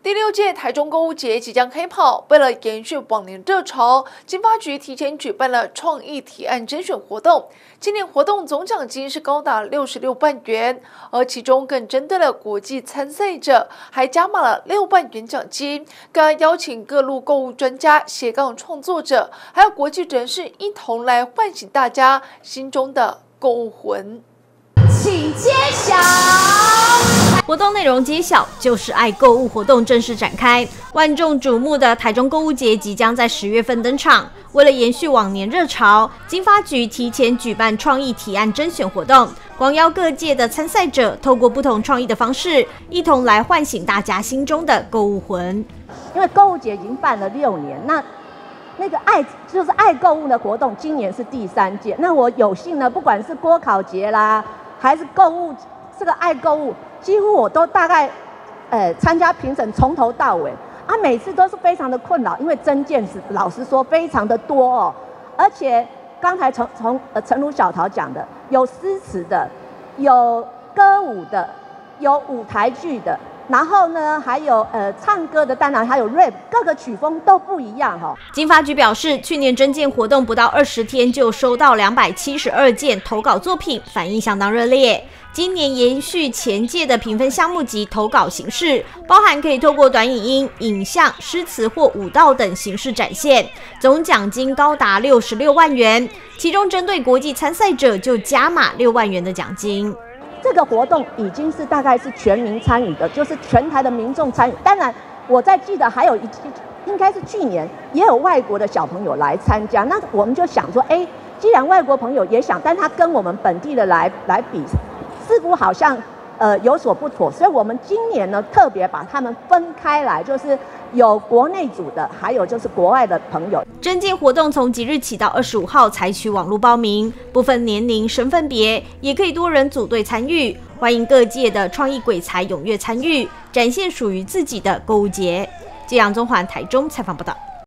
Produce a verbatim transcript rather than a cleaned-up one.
第六届台中购物节即将开跑，为了延续往年热潮，经发局提前举办了创意提案甄选活动。今年活动总奖金是高达六十六万元，而其中更针对了国际参赛者，还加码了六万元奖金，更邀请各路购物专家、斜杠创作者，还有国际人士一同来唤醒大家心中的购物魂。 请揭晓。 活动内容揭晓，就是爱购物活动正式展开。万众瞩目的台中购物节即将在十月份登场。为了延续往年热潮，经发局提前举办创意提案甄选活动，广邀各界的参赛者，透过不同创意的方式，一同来唤醒大家心中的购物魂。 因为购物节已经办了六年，那那个爱就是爱购物的活动，今年是第三届。那我有幸呢，不管是锅烤节啦，还是购物这个爱购物。几乎我都大概，呃，参加评审从头到尾啊，每次都是非常的困扰，因为真件是老实说非常的多哦，而且刚才从从呃陈如小桃讲的，有诗词的，有歌舞的，有舞台剧的，然后呢还有呃唱歌的，当然还有 rap， 各个曲风都不一样哈、哦。 经发局表示，去年征件活动不到二十天就收到两百七十二件投稿作品，反应相当热烈。今年延续前届的评分项目及投稿形式，包含可以透过短影音、影像、诗词或舞蹈等形式展现，总奖金高达六十六万元，其中针对国际参赛者就加码六万元的奖金。 这个活动已经是大概是全民参与的，就是全台的民众参与。当然，我在记得还有一应该是去年也有外国的小朋友来参加，那我们就想说，哎，既然外国朋友也想，但他跟我们本地的来来比。似乎好像呃有所不妥，所以我们今年呢特别把他们分开来，就是有国内组的，还有就是国外的朋友。 征件活动从即日起到二十五号采取网络报名，不分年龄、身份别，也可以多人组队参与。欢迎各界的创意鬼才踊跃参与，展现属于自己的购物节。记者杨宗环台中采访报道。